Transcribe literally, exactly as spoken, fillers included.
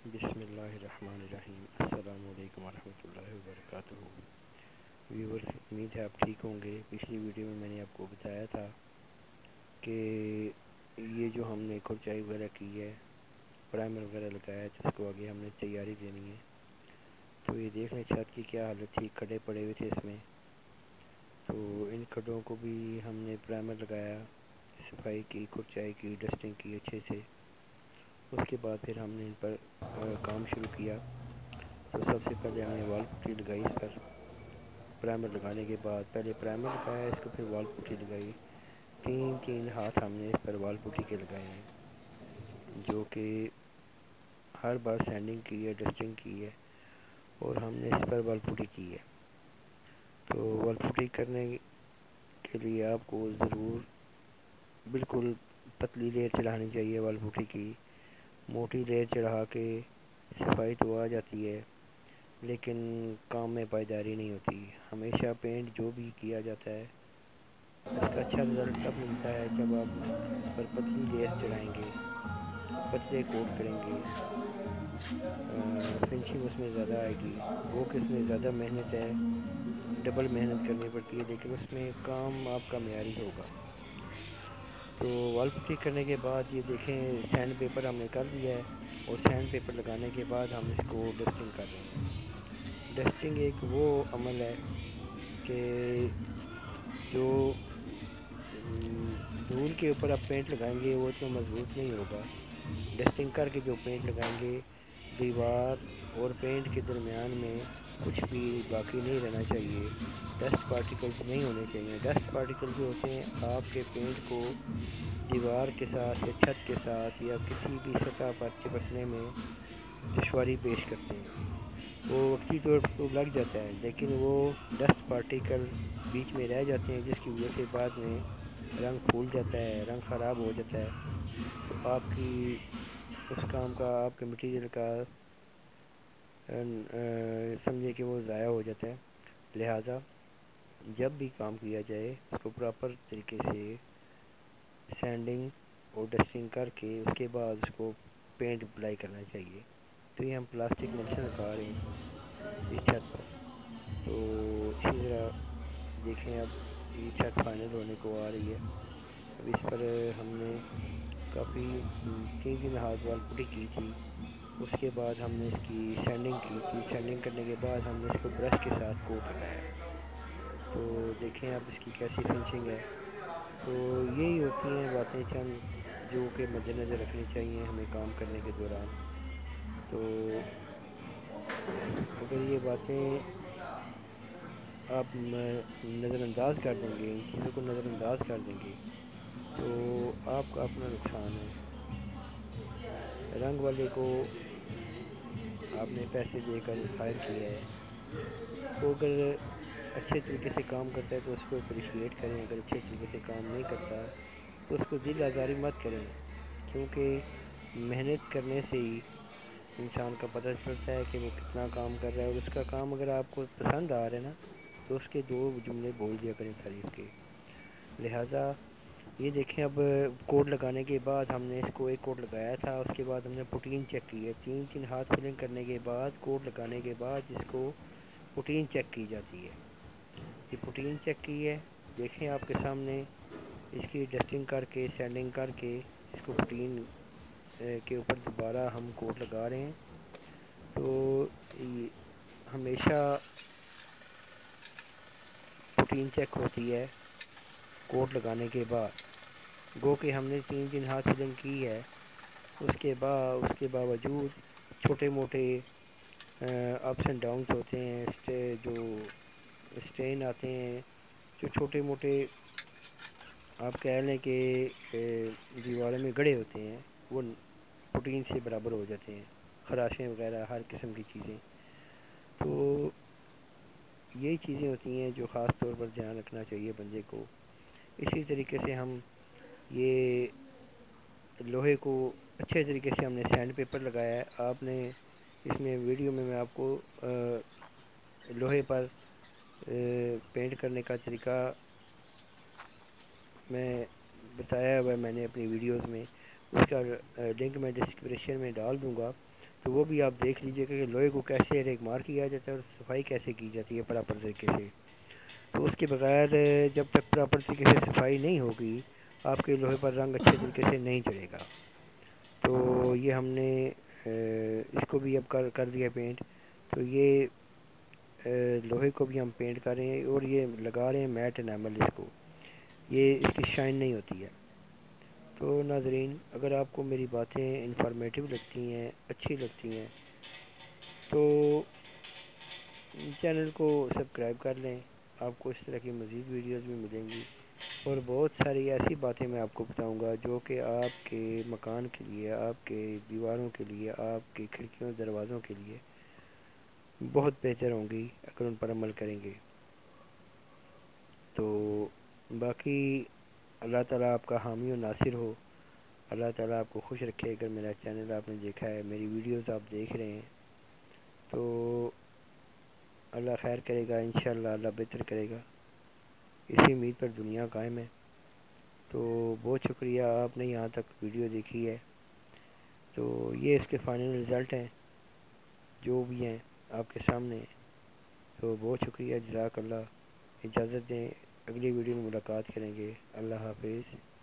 بسم اللہ الرحمن الرحیم۔ السلام علیکم ورحمۃ اللہ وبرکاتہ۔ ویورز، امید ہے آپ ٹھیک ہوں گے۔ پچھلی ویڈیو میں میں نے آپ کو بتایا تھا کہ یہ جو ہم نے کھرچائی وغیرہ کی ہے، پرائمر وغیرہ لگایا ہے، جس کو آگے ہم نے تیاری دینی ہے، تو یہ دیکھ لیں چھت کی کیا حالت تھی، کھڈے پڑے ہوئے تھے اس میں۔ تو ان کھڈوں کو بھی ہم نے پرائمر لگایا، صفائی کی، کھرچائی کی، ڈسٹنگ کی اچھے سے۔ اس کے بعد پھر ہم نے ان پر کام شروع کیا۔ تو سب سے پہلے ہم نے وال پٹی لگائی اس پر، پرائمر لگانے کے بعد پہلے پرائمر لگایا اس کو، پھر وال پٹی لگائی۔ تین تین ہاتھ ہم نے اس پر وال پٹی کے لگائے ہیں، جو کہ ہر بار سینڈنگ کی ہے، ڈسٹنگ کی ہے، اور ہم نے اس پر وال پٹی کی ہے۔ تو وال پٹی کرنے کے لیے آپ کو ضرور بالکل پتلی لیئر چڑھانی چاہیے وال پٹی کی۔ موٹی لیئر چڑھا کے صفائی تو آ جاتی ہے، لیکن کام میں پائیداری نہیں ہوتی۔ ہمیشہ پینٹ جو بھی کیا جاتا ہے، اس کا اچھا رزلٹ تب ملتا ہے جب آپ اس پر پتلی لیئر چڑھائیں گے، پتلے کوٹ کریں گے، فنشنگ اس میں زیادہ آئے گی۔ وہ کہ اس میں زیادہ محنت ہے، ڈبل محنت کرنی پڑتی ہے، لیکن اس میں کام آپ کا معیاری ہوگا۔ تو وال پٹی کرنے کے بعد یہ دیکھیں سینڈ پیپر ہم نے کر دیا ہے، اور سینڈ پیپر لگانے کے بعد ہم اس کو ڈسٹنگ کر رہے ہیں۔ ڈسٹنگ ایک وہ عمل ہے کہ جو دھول کے اوپر آپ پینٹ لگائیں گے وہ اتنا مضبوط نہیں ہوگا۔ ڈسٹنگ کر کے جو پینٹ لگائیں گے، دیوار اور پینٹ کے درمیان میں کچھ بھی باقی نہیں رہنا چاہیے، ڈسٹ پارٹیکلز نہیں ہونے چاہیے۔ ڈسٹ پارٹیکل جو ہوتے ہیں آپ کے پینٹ کو دیوار کے ساتھ یا چھت کے ساتھ یا کسی بھی سطح پر چپکنے میں دشواری پیش کرتے ہیں۔ وہ وقتی طور پر تو لگ جاتا ہے، لیکن وہ ڈسٹ پارٹیکل بیچ میں رہ جاتے ہیں، جس کی وجہ سے بعد میں رنگ پھول جاتا ہے، رنگ خراب ہو جاتا ہے، تو آپ کی اس کام کا، آپ کے مٹیریل کا سمجھے کہ وہ ضائع ہو جاتا ہے۔ لہٰذا جب بھی کام کیا جائے اس کو پراپر طریقے سے سینڈنگ اور ڈسٹنگ کر کے اس کے بعد اس کو پینٹ اپلائی کرنا چاہیے۔ تو یہ ہم پلاسٹک ملشن لگا رہے ہیں اس چھت پر۔ تو اسی طرح دیکھیں اب یہ چھت فائنل ہونے کو آ رہی ہے۔ اب اس پر ہم نے کافی تین تین ہاتھ وال پٹی کی تھی، اس کے بعد ہم نے اس کی سینڈنگ کی تھی۔ سینڈنگ کرنے کے بعد ہم نے اس کو برش کے ساتھ کوٹ لگایا۔ تو دیکھیں اب اس کی کیسی فنشنگ ہے۔ تو یہی ہوتی ہیں باتیں چند جو کہ مد نظر رکھنی چاہیے ہمیں کام کرنے کے دوران۔ تو اگر یہ باتیں آپ نظر انداز کر دیں گے، ان چیزوں کو نظر انداز کر دیں گے، تو آپ کا اپنا نقصان ہے۔ رنگ والے کو آپ نے پیسے دے کر ہائر کیا ہے، وہ اگر اچھے طریقے سے کام کرتا ہے تو اس کو اپریشیٹ کریں، اگر اچھے طریقے سے کام نہیں کرتا تو اس کو دل آزاری مت کریں، کیونکہ محنت کرنے سے ہی انسان کا پتہ چلتا ہے کہ وہ کتنا کام کر رہا ہے، اور اس کا کام اگر آپ کو پسند آ رہا ہے نا تو اس کے دو جملے بول دیا کریں تعریف کے۔ لہٰذا یہ دیکھیں اب کوڈ لگانے کے بعد ہم نے اس کو ایک کوڈ لگایا تھا، اس کے بعد ہم نے پوٹین چیک کی ہے۔ تین تین ہاتھ فلنگ کرنے کے بعد، کوڈ لگانے کے بعد جس کو پوٹین چیک کی جاتی ہے، یہ پوٹین چیک کی ہے۔ دیکھیں آپ کے سامنے اس کی ڈسٹنگ کر کے، سینڈنگ کر کے، اس کو پوٹین کے اوپر دوبارہ ہم کوٹ لگا رہے ہیں۔ تو ہمیشہ پوٹین چیک ہوتی ہے کوٹ لگانے کے بعد، گو کہ ہم نے تین تین ہاتھ فلنگ کی ہے، اس کے بعد اس کے باوجود چھوٹے موٹے اپس اینڈ ڈاؤنس ہوتے ہیں، جو اسٹین آتے ہیں، جو چھوٹے موٹے آپ کہہ لیں کہ دیواروں میں گڑھے ہوتے ہیں، وہ پوٹین سے برابر ہو جاتے ہیں، خراشیں وغیرہ ہر قسم کی چیزیں۔ تو یہی چیزیں ہوتی ہیں جو خاص طور پر دھیان رکھنا چاہیے بندے کو۔ اسی طریقے سے ہم یہ لوہے کو اچھے طریقے سے ہم نے سینڈ پیپر لگایا ہے۔ آپ نے اس میں ویڈیو میں میں آپ کو لوہے پر پینٹ کرنے کا طریقہ میں بتایا ہوا ہے، میں نے اپنی ویڈیوز میں، اس کا لنک میں ڈسکرپشن میں ڈال دوں گا، تو وہ بھی آپ دیکھ لیجئے کہ لوہے کو کیسے ریگ مار کیا جاتا ہے اور صفائی کیسے کی جاتی ہے پراپر طریقے سے. تو اس کے بغیر جب تک پراپر طریقے سے صفائی نہیں ہوگی آپ کے لوہے پر رنگ اچھے طریقے سے نہیں چڑھے گا. تو یہ ہم نے اس کو بھی اب کر کر دیا پینٹ. تو یہ لوہے کو بھی ہم پینٹ کر رہے ہیں اور یہ لگا رہے ہیں میٹ انیمل اس کو. یہ اس کی شائن نہیں ہوتی ہے. تو ناظرین اگر آپ کو میری باتیں انفارمیٹیو لگتی ہیں اچھی لگتی ہیں تو چینل کو سبسکرائب کر لیں. آپ کو اس طرح کی مزید ویڈیوز بھی ملیں گی اور بہت ساری ایسی باتیں میں آپ کو بتاؤں گا جو کہ آپ کے مکان کے لیے, آپ کے دیواروں کے لیے, آپ کی کھڑکیوں دروازوں کے لیے بہت بہتر ہوں گی اگر ان پر عمل کریں گے. تو باقی اللہ تعالیٰ آپ کا حامی و ناصر ہو. اللہ تعالیٰ آپ کو خوش رکھے. اگر میرا چینل آپ نے دیکھا ہے, میری ویڈیوز آپ دیکھ رہے ہیں تو اللہ خیر کرے گا. انشاءاللہ اللہ بہتر کرے گا. اسی امید پر دنیا قائم ہے. تو بہت شکریہ آپ نے یہاں تک ویڈیو دیکھی ہے. تو یہ اس کے فائنل رزلٹ ہیں جو بھی ہیں آپ کے سامنے. تو بہت شکریہ. جزاک اللہ. اجازت دیں, اگلی ویڈیو میں ملاقات کریں گے. اللہ حافظ.